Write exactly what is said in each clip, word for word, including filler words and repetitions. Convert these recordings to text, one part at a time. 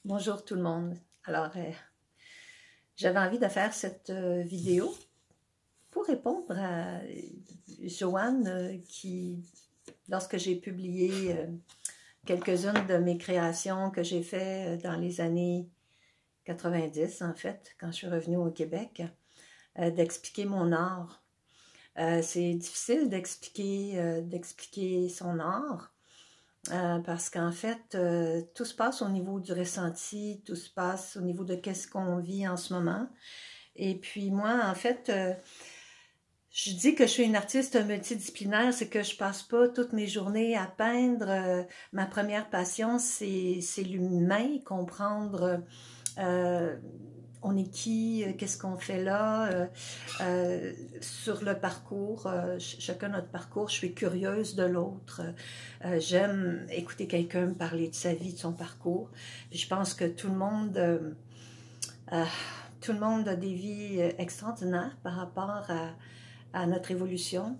Bonjour tout le monde. Alors, euh, j'avais envie de faire cette euh, vidéo pour répondre à Joanne euh, qui, lorsque j'ai publié euh, quelques-unes de mes créations que j'ai fait dans les années quatre-vingt-dix, en fait, quand je suis revenue au Québec, euh, d'expliquer mon art. Euh, c'est difficile d'expliquer euh, d'expliquer son art. Euh, parce qu'en fait, euh, tout se passe au niveau du ressenti, tout se passe au niveau de qu'est-ce qu'on vit en ce moment. Et puis moi, en fait, euh, je dis que je suis une artiste multidisciplinaire, c'est que je passe pas toutes mes journées à peindre. Euh, ma première passion, c'est c'est l'humain, comprendre euh, on est qui, euh, qu'est-ce qu'on fait là, euh, euh, sur le parcours, euh, chacun notre parcours, je suis curieuse de l'autre. Euh, J'aime écouter quelqu'un me parler de sa vie, de son parcours. Puis je pense que tout le monde, euh, euh, tout le monde a des vies extraordinaires par rapport à, à notre évolution.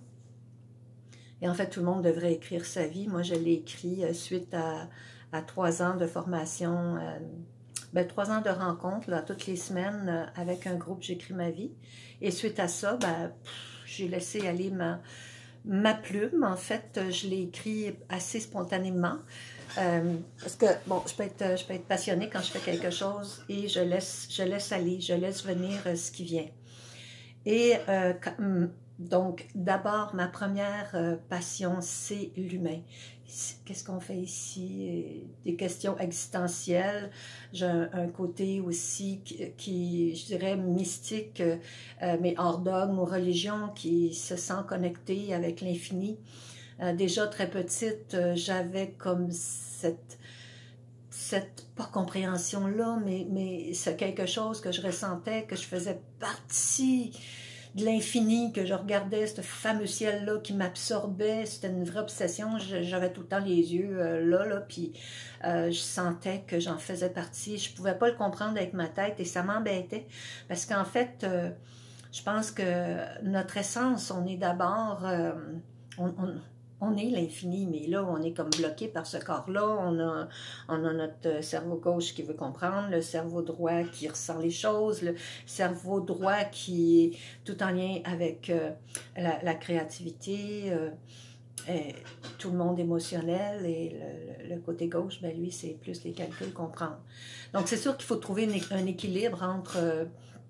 Et en fait, tout le monde devrait écrire sa vie. Moi, je l'ai écrit euh, suite à, à trois ans de formation, euh, ben, trois ans de rencontres, là, toutes les semaines, euh, avec un groupe J'écris ma vie. Et suite à ça, ben, j'ai laissé aller ma, ma plume. En fait, je l'ai écrit assez spontanément. Euh, parce que, bon, je peux, être, je peux être passionnée quand je fais quelque chose et je laisse, je laisse aller, je laisse venir euh, ce qui vient. Et euh, donc, d'abord, ma première euh, passion, c'est l'humain. Qu'est-ce qu'on fait ici? Des questions existentielles. J'ai un, un côté aussi qui, qui, je dirais, mystique, euh, mais hors dogme ou religion, qui se sent connecté avec l'infini. Euh, déjà très petite, euh, j'avais comme cette cette pas compréhension-là, mais, mais c'est quelque chose que je ressentais, que je faisais partie de l'infini, que je regardais ce fameux ciel-là qui m'absorbait, c'était une vraie obsession, j'avais tout le temps les yeux euh, là, là, puis euh, je sentais que j'en faisais partie, je pouvais pas le comprendre avec ma tête et ça m'embêtait, parce qu'en fait, euh, je pense que notre essence, on est d'abord, euh, on, on, on est l'infini, mais là, on est comme bloqué par ce corps-là. On a, on a notre cerveau gauche qui veut comprendre, le cerveau droit qui ressent les choses, le cerveau droit qui est tout en lien avec euh, la, la créativité, euh, et tout le monde émotionnel, et le, le côté gauche, ben lui, c'est plus les calculs, comprendre. Donc, c'est sûr qu'il faut trouver un équilibre entre, euh,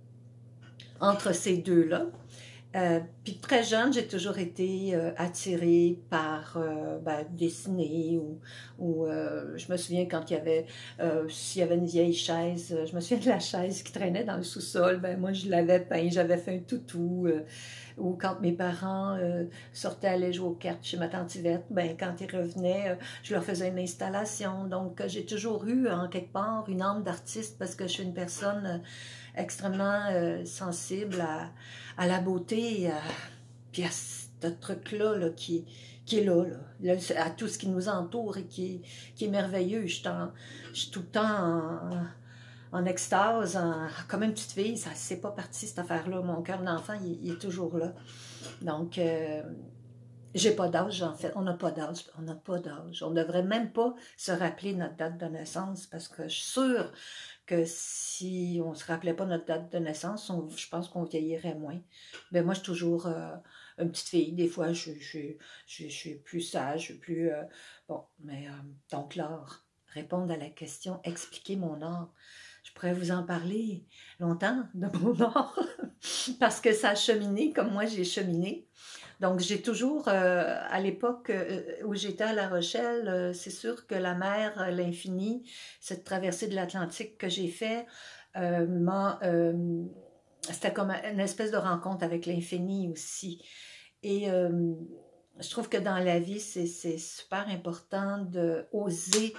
entre ces deux-là. Euh, puis très jeune, j'ai toujours été euh, attirée par euh, ben, dessiner ou, ou euh, je me souviens quand il y avait euh, s'il y avait une vieille chaise, je me souviens de la chaise qui traînait dans le sous-sol, ben moi je l'avais peint, j'avais fait un toutou. Euh, ou quand mes parents euh, sortaient aller jouer aux cartes chez ma tante Yvette, ben quand ils revenaient, euh, je leur faisais une installation. Donc euh, j'ai toujours eu en quelque part une âme d'artiste parce que je suis une personne euh, extrêmement euh, sensible à, à la beauté, à, puis à ce truc-là là, qui, qui est là, là, là, à tout ce qui nous entoure et qui, qui est merveilleux. Je suis, en, je suis tout le temps en, en extase, en, comme une petite fille. Ça c'est pas parti cette affaire-là. Mon cœur d'enfant, il, il, est toujours là. Donc, euh, j'ai pas d'âge, en fait. On n'a pas d'âge. On n'a pas d'âge. On ne devrait même pas se rappeler notre date de naissance parce que je suis sûre que si on ne se rappelait pas notre date de naissance, on, je pense qu'on vieillirait moins. Ben moi, je suis toujours euh, une petite fille. Des fois, je, je, je, je suis plus sage, je suis plus... Euh, bon, mais euh, donc l'art, répondre à la question, expliquer mon art. Je pourrais vous en parler longtemps de mon art, parce que ça a cheminé comme moi j'ai cheminé. Donc, j'ai toujours, euh, à l'époque euh, où j'étais à La Rochelle, euh, c'est sûr que la mer, euh, l'infini, cette traversée de l'Atlantique que j'ai fait, euh, m'a, euh, c'était comme une espèce de rencontre avec l'infini aussi. Et euh, je trouve que dans la vie, c'est super important de oser,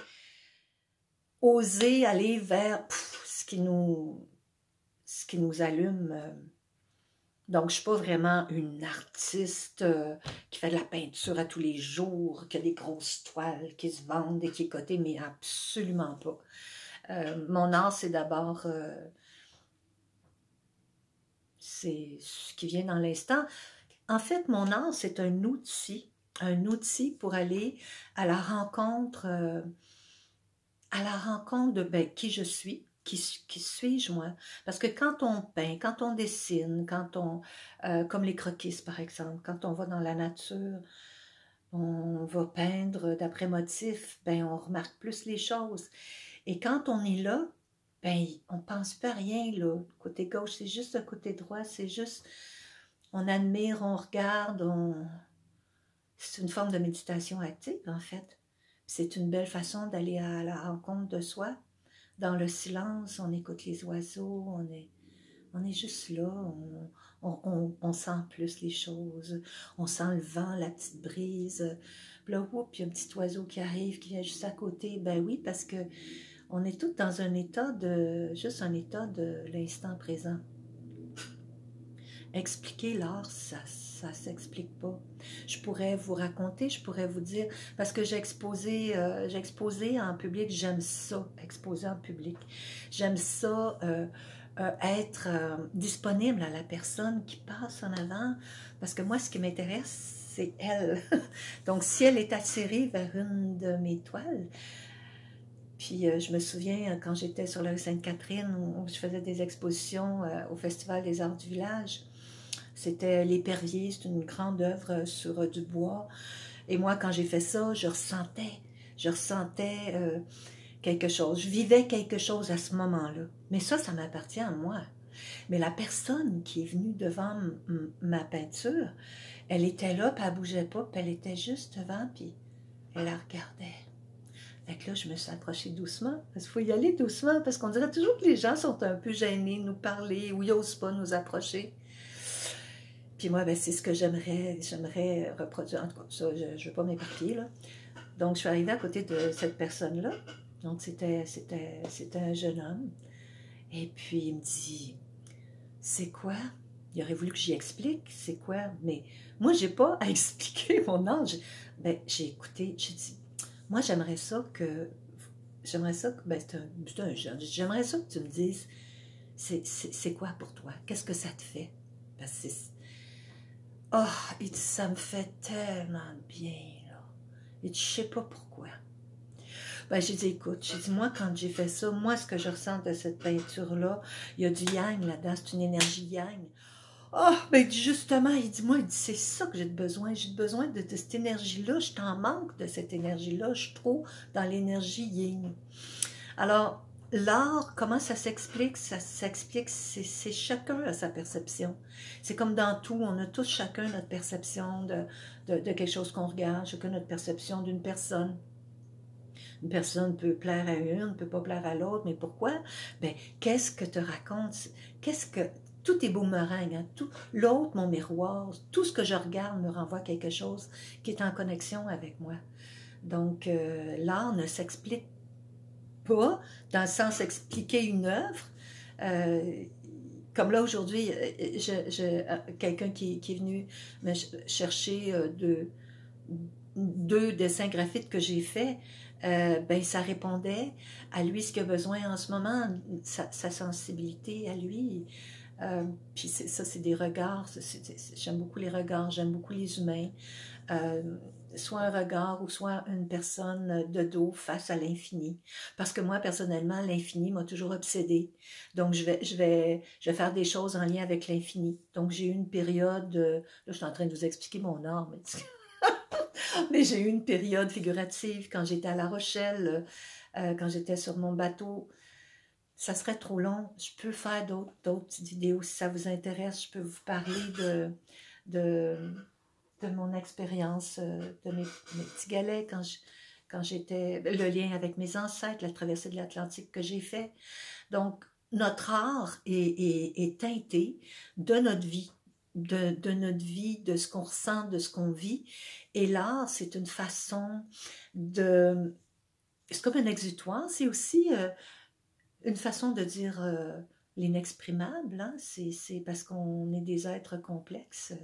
oser aller vers pff, ce qui nous, ce qui nous allume. Euh, Donc, je ne suis pas vraiment une artiste euh, qui fait de la peinture à tous les jours, qui a des grosses toiles qui se vendent et qui est cotée, mais absolument pas. Euh, mon art, c'est d'abord, euh, c'est ce qui vient dans l'instant. En fait, mon art, c'est un outil, un outil pour aller à la rencontre, euh, à la rencontre de ben, qui je suis, qui, qui suis-je moi? Parce que quand on peint, quand on dessine, quand on, euh, comme les croquis par exemple, quand on va dans la nature, on va peindre d'après motif, ben on remarque plus les choses. Et quand on est là, ben on pense pas à rien là. Côté gauche, c'est juste le côté droit, c'est juste, on admire, on regarde, on... c'est une forme de méditation active en fait. C'est une belle façon d'aller à la rencontre de soi. Dans le silence, on écoute les oiseaux, on est, on est juste là, on, on, on, on sent plus les choses, on sent le vent, la petite brise. Puis là, oups, il y a un petit oiseau qui arrive, qui vient juste à côté. Ben oui, parce que on est tous dans un état de, juste un état de l'instant présent. Expliquer l'art, ça ça s'explique pas. Je pourrais vous raconter, je pourrais vous dire, parce que j'ai exposé, euh, j'ai exposé en public, j'aime ça, exposer en public. J'aime ça, euh, euh, être euh, disponible à la personne qui passe en avant, parce que moi, ce qui m'intéresse, c'est elle. Donc, si elle est attirée vers une de mes toiles, puis euh, je me souviens, quand j'étais sur la rue Sainte-Catherine, où je faisais des expositions euh, au Festival des Arts du Village, c'était L'Épervier, c'est une grande œuvre sur du bois. Et moi, quand j'ai fait ça, je ressentais, je ressentais euh, quelque chose. Je vivais quelque chose à ce moment-là. Mais ça, ça m'appartient à moi. Mais la personne qui est venue devant ma peinture, elle était là, puis elle ne bougeait pas, puis elle était juste devant, puis elle la regardait. Fait que là, je me suis approchée doucement, parce qu'il faut y aller doucement, parce qu'on dirait toujours que les gens sont un peu gênés de nous parler, ou ils n'osent pas nous approcher. Puis moi, ben, c'est ce que j'aimerais j'aimerais reproduire. En tout cas, ça, je ne veux pas m'éparpiller, là. Donc, je suis arrivée à côté de cette personne-là. Donc, c'était c'était c'était un jeune homme. Et puis, il me dit, c'est quoi? Il aurait voulu que j'y explique, c'est quoi? Mais moi, j'ai pas à expliquer mon âge. Ben, j'ai écouté, j'ai dit, moi, j'aimerais ça que, j'aimerais ça que, ben, c'est un, un jeune, j'aimerais ça que tu me dises, c'est quoi pour toi? Qu'est-ce que ça te fait? Parce que c'est, oh, il dit, ça me fait tellement bien, là. Il dit, je sais pas pourquoi. Ben, j'ai dit, écoute, j'ai dit, moi, quand j'ai fait ça, moi, ce que je ressens de cette peinture-là, il y a du yang là-dedans, c'est une énergie yang. Oh, ben, justement, il dit, moi, il dit, c'est ça que j'ai besoin. J'ai besoin de, de cette énergie-là. Je t'en manque de cette énergie-là. Je suis trop dans l'énergie yin. Alors, l'art, comment ça s'explique? Ça s'explique, c'est chacun à sa perception. C'est comme dans tout, on a tous chacun notre perception de, de, de quelque chose qu'on regarde, chacun notre perception d'une personne. Une personne peut plaire à une, ne peut pas plaire à l'autre, mais pourquoi? Ben, qu'est-ce que te raconte? Qu'est-ce que... Tout est boomerang, hein? Tout l'autre, mon miroir, tout ce que je regarde me renvoie quelque chose qui est en connexion avec moi. Donc, euh, l'art ne s'explique pas, dans le sens expliquer une œuvre. Euh, comme là, aujourd'hui, je, je, quelqu'un qui, qui est venu me chercher deux, deux dessins graphiques que j'ai faits, euh, ben, ça répondait à lui ce qu'il a besoin en ce moment, sa, sa sensibilité à lui. Euh, puis ça, c'est des regards, j'aime beaucoup les regards, j'aime beaucoup les humains. Euh, soit un regard ou soit une personne de dos face à l'infini. Parce que moi, personnellement, l'infini m'a toujours obsédée. Donc, je vais, je, vais, je vais faire des choses en lien avec l'infini. Donc, j'ai eu une période... Là, je suis en train de vous expliquer mon art, mais... mais j'ai eu une période figurative quand j'étais à La Rochelle, euh, quand j'étais sur mon bateau. Ça serait trop long. Je peux faire d'autres petites vidéos si ça vous intéresse. Je peux vous parler de... de de mon expérience, de mes, mes petits galets, quand je, quand j'étais, le lien avec mes ancêtres, la traversée de l'Atlantique que j'ai fait. Donc, notre art est, est, est teinté de notre vie, de, de notre vie, de ce qu'on ressent, de ce qu'on vit. Et l'art, c'est une façon de... C'est comme un exutoire, c'est aussi euh, une façon de dire euh, l'inexprimable, hein? C'est parce qu'on est des êtres complexes.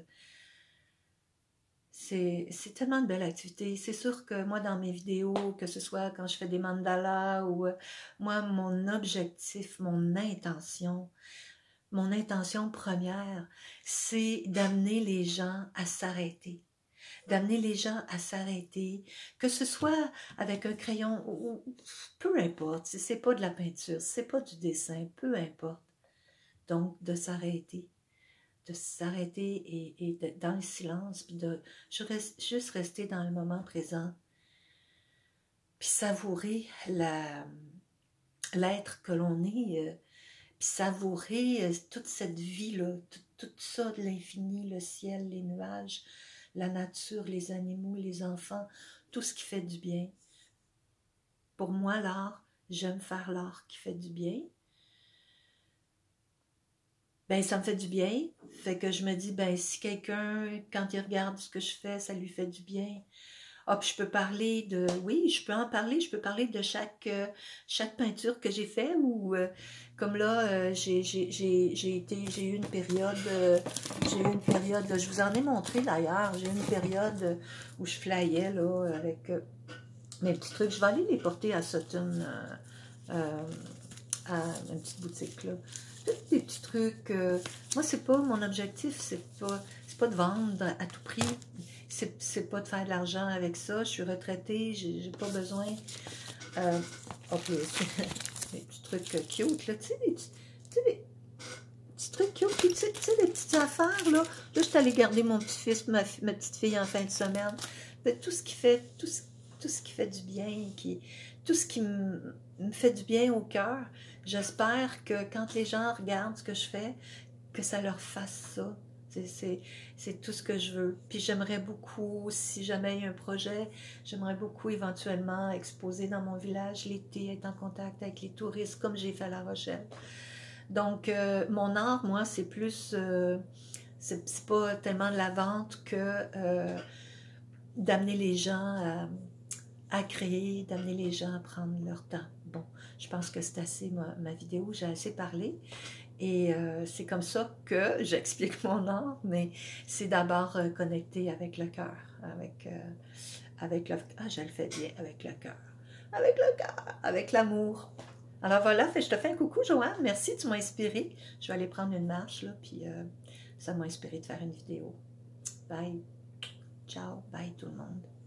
C'est tellement de belles activités. C'est sûr que moi, dans mes vidéos, que ce soit quand je fais des mandalas ou euh, moi, mon objectif, mon intention, mon intention première, c'est d'amener les gens à s'arrêter, d'amener les gens à s'arrêter, que ce soit avec un crayon ou, ou peu importe, si c'est pas de la peinture, si c'est pas du dessin, peu importe. Donc, de s'arrêter, de s'arrêter et, et de, dans le silence, puis de juste rester dans le moment présent, puis savourer la, l'être que l'on est, euh, puis savourer euh, toute cette vie-là, tout, tout ça de l'infini, le ciel, les nuages, la nature, les animaux, les enfants, tout ce qui fait du bien. Pour moi, l'art, j'aime faire l'art qui fait du bien. Ben, ça me fait du bien. Fait que je me dis, ben, si quelqu'un, quand il regarde ce que je fais, ça lui fait du bien. Ah, puis je peux parler de, oui, je peux en parler, je peux parler de chaque, euh, chaque peinture que j'ai fait ou, euh, comme là, euh, j'ai été, j'ai eu une période, euh, j'ai eu une période, là, je vous en ai montré d'ailleurs, j'ai eu une période où je flyais, là, avec euh, mes petits trucs. Je vais aller les porter à Sutton, euh, euh, à une petite boutique, là. Tous des petits trucs. Euh, moi, c'est pas mon objectif, c'est pas, c'est pas de vendre à tout prix. C'est pas de faire de l'argent avec ça. Je suis retraitée, j'ai pas besoin. Euh, ok, des petits trucs cute, là. Tu sais, des petits, tu sais, des petits trucs cute. Puis, tu sais, tu sais, des petites affaires, là. Là, je suis allée garder mon petit-fils, ma, ma petite fille en fin de semaine. Mais tout ce qui fait, tout ce, tout ce qui fait du bien, qui, tout ce qui me, me fait du bien au cœur. J'espère que quand les gens regardent ce que je fais, que ça leur fasse ça. C'est tout ce que je veux. Puis j'aimerais beaucoup, si jamais il y a un projet, j'aimerais beaucoup éventuellement exposer dans mon village l'été, être en contact avec les touristes, comme j'ai fait à La Rochelle. Donc, euh, mon art, moi, c'est plus... Euh, c'est pas tellement de la vente que euh, d'amener les gens à, à créer, d'amener les gens à prendre leur temps. Bon, je pense que c'est assez ma, ma vidéo, j'ai assez parlé. Et euh, c'est comme ça que j'explique mon art, mais c'est d'abord euh, connecté avec le cœur, avec, euh, avec le... Ah, je le fais bien, avec le cœur, avec le cœur, avec l'amour. Alors voilà, fait, je te fais un coucou, Joanne, merci, tu m'as inspiré. Je vais aller prendre une marche, là, puis euh, ça m'a inspiré de faire une vidéo. Bye, ciao, bye tout le monde.